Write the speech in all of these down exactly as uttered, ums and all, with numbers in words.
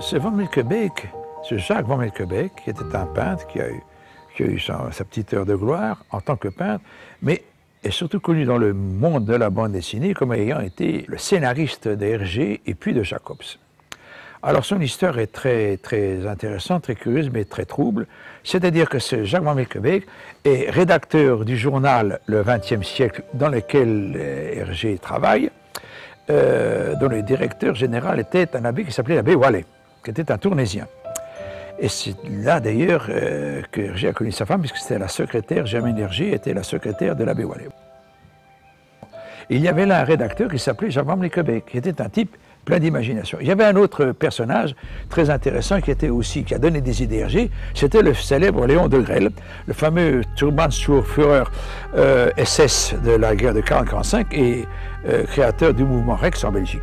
ce Van Milkebeek, ce Jacques Van Milkebeek, qui était un peintre qui a eu, qui a eu sa, sa petite heure de gloire en tant que peintre, mais est surtout connu dans le monde de la bande dessinée comme ayant été le scénariste d'Hergé et puis de Jacobs. Alors son histoire est très, très intéressante, très curieuse, mais très trouble. C'est-à-dire que ce Jacques Van Milkebeek est rédacteur du journal Le vingtième siècle dans lequel Hergé travaille, euh, dont le directeur général était un abbé qui s'appelait l'abbé Wallet, qui était un Tournésien. Et c'est là d'ailleurs euh, que Hergé a connu sa femme, puisque c'était la secrétaire, Germaine Hergé était la secrétaire de l'abbé Wallet. Il y avait là un rédacteur qui s'appelait Jacques Van Milkebeek, qui était un type plein d'imagination. Il y avait un autre personnage très intéressant qui était aussi, qui a donné des idées à Hergé, c'était le célèbre Léon de Grelle, le fameux Turbansturmführer euh, S S de la guerre de quarante quarante-cinq et euh, créateur du mouvement Rex en Belgique,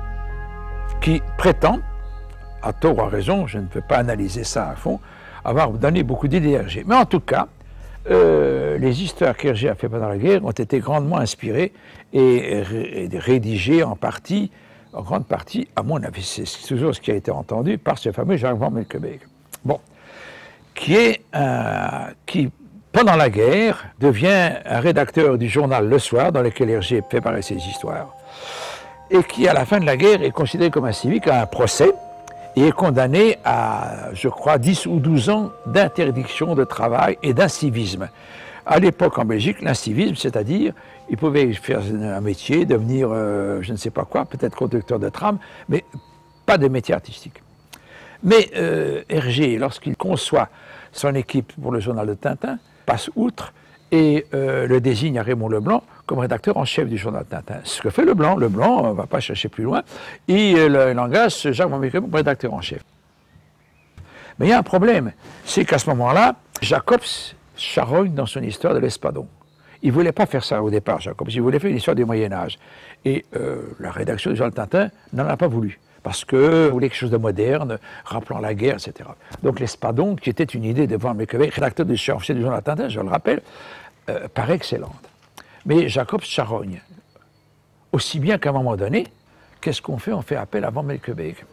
qui prétend, à tort ou à raison, je ne peux pas analyser ça à fond, avoir donné beaucoup d'idées à Hergé. Mais en tout cas, euh, les histoires qu'Hergé a fait pendant la guerre ont été grandement inspirées et, et rédigées en partie, en grande partie, à mon avis, c'est toujours ce qui a été entendu par ce fameux Jacques Van Milkebeek. Bon, qui est un, qui, pendant la guerre, devient un rédacteur du journal Le Soir, dans lequel Hergé fait paraître ses histoires, et qui, à la fin de la guerre, est considéré comme un civique à un procès, et est condamné à, je crois, dix ou douze ans d'interdiction de travail et d'incivisme. À l'époque, en Belgique, l'incivisme, c'est-à-dire, il pouvait faire un métier, devenir, euh, je ne sais pas quoi, peut-être conducteur de tram, mais pas de métier artistique. Mais euh, Hergé, lorsqu'il conçoit son équipe pour le journal de Tintin, passe outre et euh, le désigne à Raymond Leblanc comme rédacteur en chef du journal de Tintin. Ce que fait Leblanc, Leblanc, on ne va pas chercher plus loin, il euh, engage Jacques Van Milkebeek comme rédacteur en chef. Mais il y a un problème, c'est qu'à ce moment-là, Jacobs charogne dans son histoire de l'Espadon. Il ne voulait pas faire ça au départ, Jacobs, il voulait faire une histoire du Moyen-Âge. Et euh, la rédaction du journal de Tintin n'en a pas voulu, parce qu'il voulait quelque chose de moderne, rappelant la guerre, et cetera. Donc l'Espadon, qui était une idée de Van Milkebeek, rédacteur du chef du journal de Tintin, je le rappelle, euh, paraît excellente. Mais Jacobs charogne. Aussi bien qu'à un moment donné, qu'est-ce qu'on fait? On fait appel à Van Milkebeek.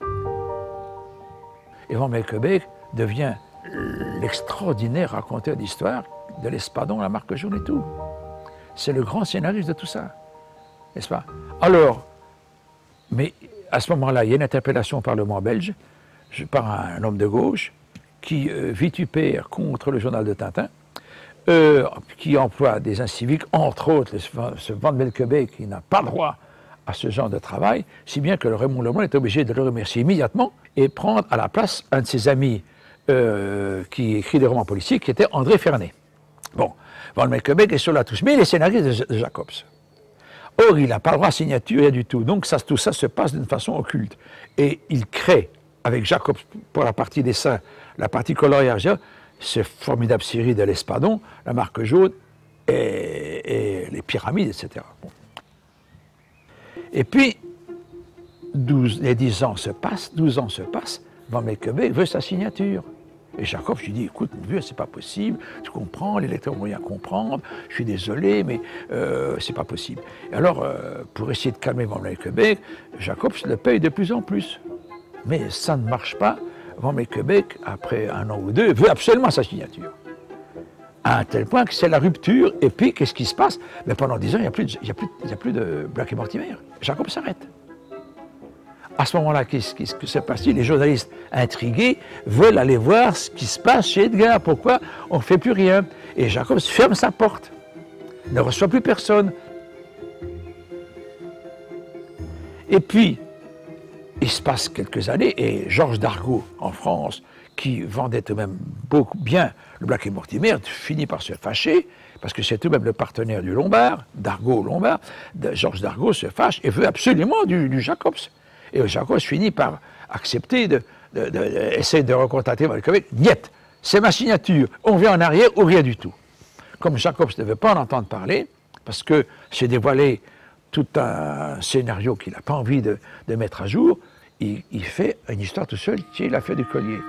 Et Van Milkebeek devient l'extraordinaire raconteur d'histoire de l'Espadon, la marque jaune et tout. C'est le grand scénariste de tout ça, n'est-ce pas? Alors, mais à ce moment-là, il y a une interpellation au Parlement belge par un homme de gauche qui euh, vitupère contre le journal de Tintin, euh, qui emploie des inciviques, entre autres ce Van Milkebeek qui n'a pas le droit à ce genre de travail, si bien que le Raymond Leblanc est obligé de le remercier immédiatement et prendre à la place un de ses amis euh, qui écrit des romans policiers, qui était André Fernet. Bon, Van Milkebeek est sur la touche, mais il est scénariste de, de Jacobs. Or, il n'a pas le droit à signature, rien du tout. Donc, ça, tout ça se passe d'une façon occulte. Et il crée, avec Jacobs, pour la partie dessin, la partie coloriage, cette formidable série de l'Espadon, la marque jaune et, et les pyramides, et cetera. Bon. Et puis, douze, les dix ans se passent, douze ans se passent, Van Milkebeek veut sa signature. Et Jacobs lui dit, écoute, mon vieux, c'est pas possible, tu comprends, les lecteurs vont rien comprendre, je suis désolé, mais euh, c'est pas possible. Et alors, euh, pour essayer de calmer Van Milkebeek, Jacobs le paye de plus en plus. Mais ça ne marche pas. Van Milkebeek, après un an ou deux, veut absolument sa signature. À un tel point que c'est la rupture, et puis qu'est-ce qui se passe? Mais pendant dix ans, il n'y a, a, a, a plus de Black et Mortimer. Jacobs s'arrête. À ce moment-là, qu'est-ce qui se passe? Les journalistes intrigués veulent aller voir ce qui se passe chez Edgar. Pourquoi on ne fait plus rien? Et Jacobs ferme sa porte, ne reçoit plus personne. Et puis, il se passe quelques années, et Georges Dargaud, en France, qui vendait tout de même beaucoup bien le Black et Mortimer, finit par se fâcher, parce que c'est tout de même le partenaire du Lombard, Dargaud Lombard, Georges Dargaud se fâche et veut absolument du, du Jacobs. Et Jacobs finit par accepter de, de, de, de essayer de recontacter Van Milkebeek. Niet, c'est ma signature, on vient en arrière ou rien du tout. Comme Jacobs ne veut pas en entendre parler, parce que c'est dévoilé tout un scénario qu'il n'a pas envie de, de mettre à jour, il, il fait une histoire tout seul qui est l'affaire du collier,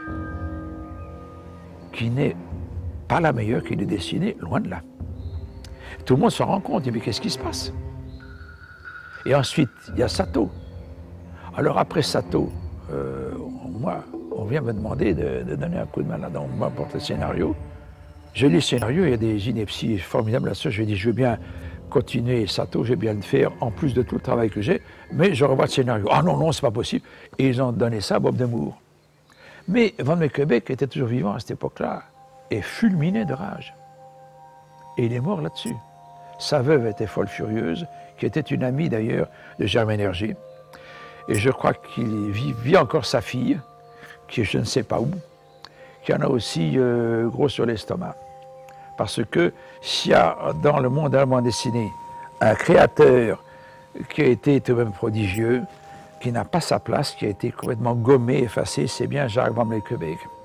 qui n'est pas la meilleure qu'il ait dessinée, loin de là. Tout le monde s'en rend compte, il dit mais qu'est-ce qui se passe? Et ensuite, il y a Sato. Alors après Sato, euh, moi, on vient me demander de, de donner un coup de main là-dedans, moi, pour le scénario. Je lis le scénario, il y a des inepties formidables là-dessus. Je lui ai dit, je veux bien continuer Sato, je vais bien le faire, en plus de tout le travail que j'ai, mais je revois le scénario. Ah non, non, c'est pas possible. Et ils ont donné ça à Bob Demour. Mais Van Meekebeek était toujours vivant à cette époque-là et fulminait de rage. Et il est mort là-dessus. Sa veuve était folle furieuse, qui était une amie d'ailleurs de Germain Hergé. Et je crois qu'il vit, vit encore sa fille, qui est je ne sais pas où, qui en a aussi euh, gros sur l'estomac. Parce que s'il y a dans le monde de la bande dessinée un créateur qui a été tout de même prodigieux, qui n'a pas sa place, qui a été complètement gommé, effacé, c'est bien Jacques Van Meekebeek.